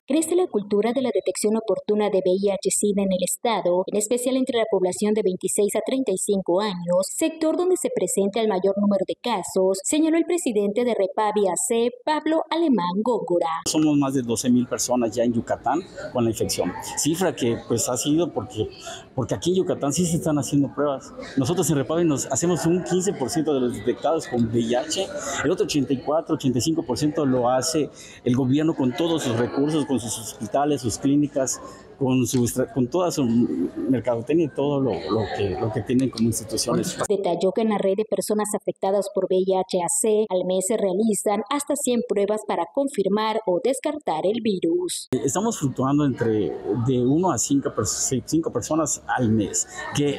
Crece la cultura de la detección oportuna de VIH-Sida en el estado, en especial entre la población de 26 a 35 años, sector donde se presenta el mayor número de casos, señaló el presidente de Repavi AC, Pablo Alemán Góngora. Somos más de 12,000 personas ya en Yucatán con la infección, cifra que pues ha sido porque aquí en Yucatán sí se están haciendo pruebas. Nosotros en Repavi nos hacemos un 15% de los detectados con VIH, el otro 85% lo hace el gobierno con todos sus recursos, con sus hospitales, sus clínicas, con toda su mercadotecnia y todo lo que tienen como instituciones. Detalló que en la red de personas afectadas por VIH-AC al mes se realizan hasta 100 pruebas para confirmar o descartar el virus. Estamos fluctuando entre de 1 a 5 personas al mes, que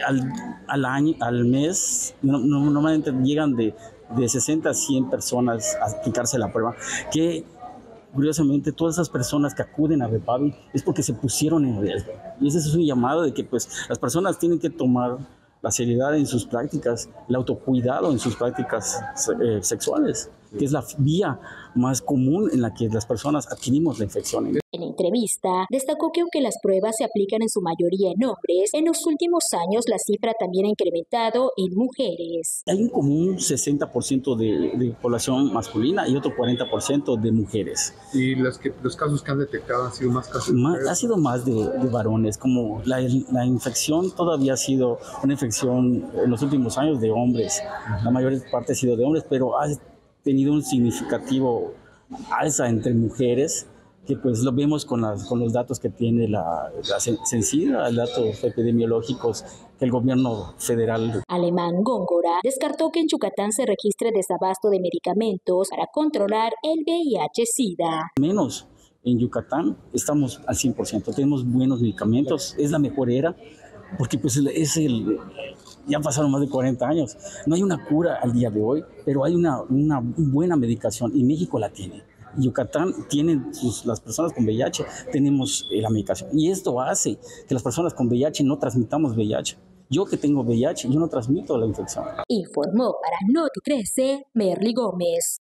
al mes normalmente llegan de 60 a 100 personas a aplicarse la prueba, que curiosamente todas esas personas que acuden a Repavi es porque se pusieron en riesgo. Y ese es un llamado de que pues las personas tienen que tomar la seriedad en sus prácticas, el autocuidado en sus prácticas sexuales, que es la vía más común en la que las personas adquirimos la infección. En entrevista, destacó que aunque las pruebas se aplican en su mayoría en hombres, en los últimos años la cifra también ha incrementado en mujeres. Hay un común 60% de población masculina y otro 40% de mujeres. ¿Y los casos que han detectado han sido más casos de mujeres? Ha sido más de varones, como la infección todavía ha sido una infección en los últimos años de hombres. La mayor parte ha sido de hombres, pero ha tenido un significativo alza entre mujeres, que pues lo vemos con los datos que tiene la Censida, datos epidemiológicos que el gobierno federal. Alemán Góngora descartó que en Yucatán se registre desabasto de medicamentos para controlar el VIH-Sida. Menos en Yucatán estamos al 100%, tenemos buenos medicamentos, es la mejor era, porque pues ya pasaron más de 40 años. No hay una cura al día de hoy, pero hay una buena medicación y México la tiene. Yucatán tienen las personas con VIH, tenemos la medicación. Y esto hace que las personas con VIH no transmitamos VIH. Yo que tengo VIH, yo no transmito la infección. Informó para Noti 13, Merly Gómez.